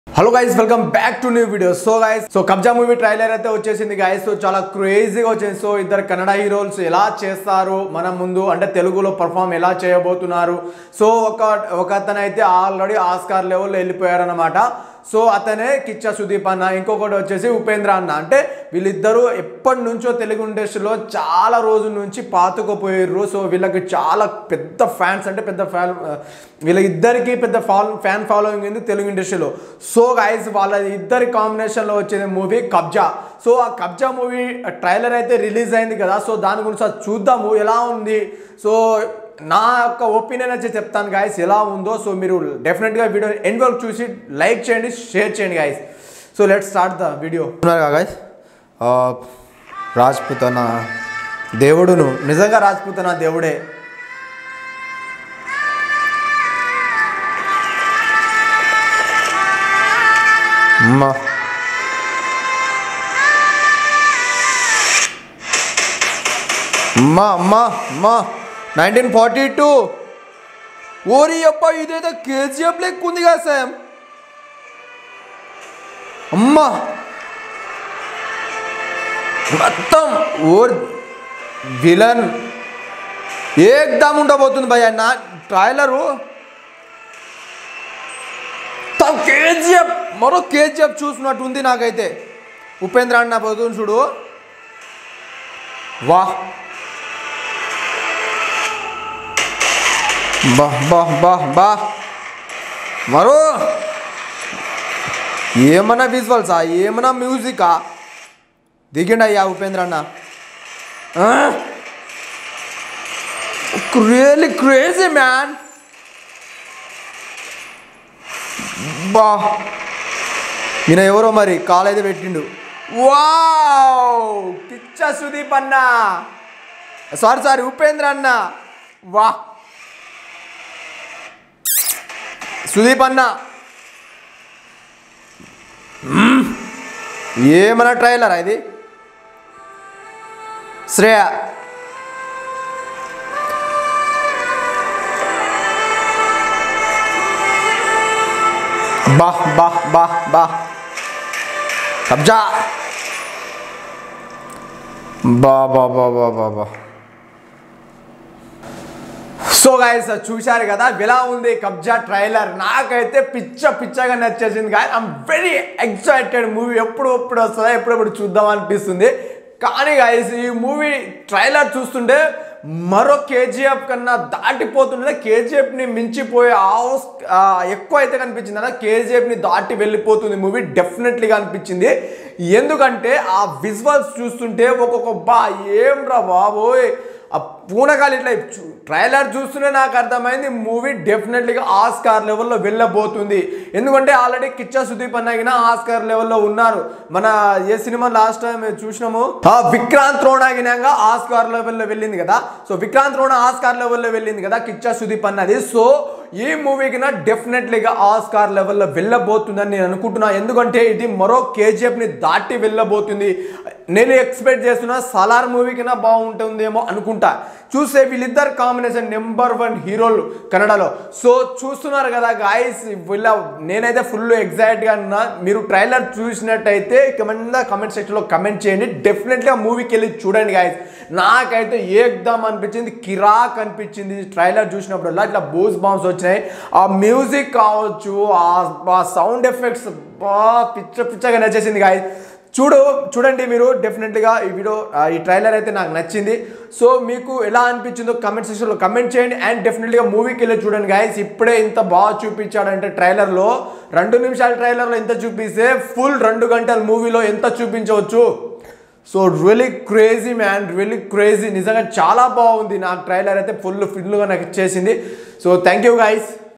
Hello guys welcome back to new video. So Kabzaa movie trailer అయితే వచ్చేసింది guys. So చాలా క్రేజీగా వచ్చింది. సో ఇద్దరు కన్నడ హీరోస్ ఎలా చేస్తారు మన ముందు అంటే తెలుగులో పర్ఫామ్ ఎలా చేయబోతున్నారు. సో ఒక అతను అయితే ఆల్రెడీ ఆస్కార్ లెవెల్లో వెళ్ళిపోయారు అనమాట. సో అతనే కిచ్చా సుదీప్ అన్న, ఇంకొకటి వచ్చేసి ఉపేంద్ర అన్న. అంటే వీళ్ళిద్దరూ ఎప్పటి నుంచో తెలుగు ఇండస్ట్రీలో చాలా రోజుల నుంచి పాతుకుపోయారు. సో వీళ్ళకి చాలా పెద్ద ఫ్యాన్స్, అంటే పెద్ద వీళ్ళ ఇద్దరికి పెద్ద ఫ్యాన్ ఫాలోయింగ్ ఉంది తెలుగు ఇండస్ట్రీలో. సో గైస్ వాళ్ళ ఇద్దరి కాంబినేషన్లో వచ్చేది మూవీ కబ్జా. సో ఆ కబ్జా మూవీ ట్రైలర్ అయితే రిలీజ్ అయింది కదా. సో దాని గురించి చూద్దాము ఎలా ఉంది. సో నా యొక్క ఒపీనియన్ వచ్చి చెప్తాను గాయస్ ఎలా ఉందో. సో మీరు డెఫినెట్గా వీడియో ఎండ్ వరకు చూసి లైక్ చేయండి, షేర్ చేయండి guys. So let's start the video. Guys రాజ్పుతన దేవుడును, నిజంగా రాజ్పుతన దేవుడే. అమ్మా అమ్మా అమ్మా అమ్మా 1942. ఓరి అబ్బా ఇదేదో కేజీఎఫ్ లెక్క ఉంది కదా సామ్. అమ్మా మొత్తం ఓర్ విలన్ ఏకదమ్ ఉండబోతుంది భయ్యా. నా ట్రైలరు కేజీఎఫ్, మరో కేజీఎఫ్ చూసినట్టు ఉంది నాకైతే. ఉపేంద్ర అన్న పోతుంది చూడు, వాహ్ బాహ్ బాహ్ బాహ్ బాహ్. మరో ఏమన్నా విజువల్సా, ఏమన్నా మ్యూజికా దిగిండి అయ్యా ఉపేంద్ర అన్న. Really crazy man. బా ఈయన ఎవరో మరి కాలేజీ పెట్టిండు. వావ్ కిచ్చా సుదీప్ అన్న, సారీ ఉపేంద్ర అన్న. వా సుదీప్ అన్న ఏమన్నా ట్రైలర్ ఇది. శ్రేయ బాహ్ బాహ్ బాహ్ బాహ్. కబ్జా బా బా బా బా బా బా. సో గైస్ చూశారు కదా ఎలా ఉంది కబ్జా ట్రైలర్. నాకైతే పిచ్చగా నచ్చేసింది guys. I'm very excited. Movie ఎప్పుడు వస్తుందా, ఎప్పుడెప్పుడు చూద్దాం అనిపిస్తుంది. కానీ గైస్ ఈ మూవీ ట్రైలర్ చూస్తుంటే మరో కేజీఎఫ్ కన్నా దాటిపోతుండే, కేజీఎఫ్ని మించిపోయే ఎక్కువ అయితే కనిపించింది అన్న. కేజీఎఫ్ని దాటి వెళ్ళిపోతుంది మూవీ డెఫినెట్లీగా అనిపించింది. ఎందుకంటే ఆ విజువల్స్ చూస్తుంటే ఒక్కొక్క ఏం రా బాబోయ్, ఆ పూనకాలు ఇట్లా ట్రైలర్ చూస్తూనే నాకు అర్థమైంది మూవీ డెఫినెట్లీగా ఆస్కార్ లెవెల్లో వెళ్ళబోతుంది. ఎందుకంటే ఆల్రెడీ కిచ్చా సుదీప్ అన్నగిన ఆస్కార్ లెవెల్లో ఉన్నారు. మన ఏ సినిమా లాస్ట్ టైం చూసినాము, విక్రాంత్ రోణాగినంగా ఆస్కార్ లెవెల్లో వెళ్ళింది కదా. సో విక్రాంత్ రోణ ఆస్కార్ లెవెల్లో వెళ్ళింది కదా కిచ్చా సుదీప్ అన్నది. సో ఈ మూవీకి డెఫినెట్లీగా ఆస్కార్ లెవెల్లో వెళ్ళబోతుందని నేను అనుకుంటున్నా. ఎందుకంటే ఇది మరో కేజీఎఫ్ని దాటి వెళ్ళబోతుంది. నేను ఎక్స్పెక్ట్ చేస్తున్నా సలార్ మూవీకి బాగుంటుందేమో అనుకుంటా. చూస్తే వీళ్ళిద్దరు కాంబినేషన్ నెంబర్ 1 హీరోలు కన్నడలో. సో చూస్తున్నారు కదా గాయస్, నేనైతే ఫుల్ ఎగ్జైట్గా ఉన్నా. మీరు ట్రైలర్ చూసినట్టయితే కమెంట్ సెక్షన్లో కమెంట్ చేయండి. డెఫినెట్గా మూవీకి వెళ్ళి చూడండి గాయస్. నాకైతే ఏకదమ్ అనిపించింది, కిరాక్ అనిపించింది ట్రైలర్ చూసినప్పుడల్లా. ఇట్లా బూస్ బాంబ్స్ వచ్చినాయి, ఆ మ్యూజిక్ కావచ్చు, ఆ సౌండ్ ఎఫెక్ట్స్ పిచ్చగా నచ్చేసింది గాయస్. చూడండి మీరు డెఫినెట్లీగా ఈ ట్రైలర్ అయితే నాకు నచ్చింది. సో మీకు ఎలా అనిపించిందో కమెంట్ సెక్షన్లో కమెంట్ చేయండి. అండ్ డెఫినెట్లీగా మూవీకి వెళ్ళి చూడండి గాయస్. ఇప్పుడే ఇంత బాగా చూపించాడంటే ట్రైలర్లో, 2 నిమిషాల ట్రైలర్లో ఎంత చూపిస్తే ఫుల్ 2 గంటల మూవీలో ఎంత చూపించవచ్చు. So really crazy man, really crazy. నిజంగా చాలా బాగుంది. నాకు ట్రైలర్ అయితే ఫుల్గా నాకు ఇచ్చేసింది. So thank you guys.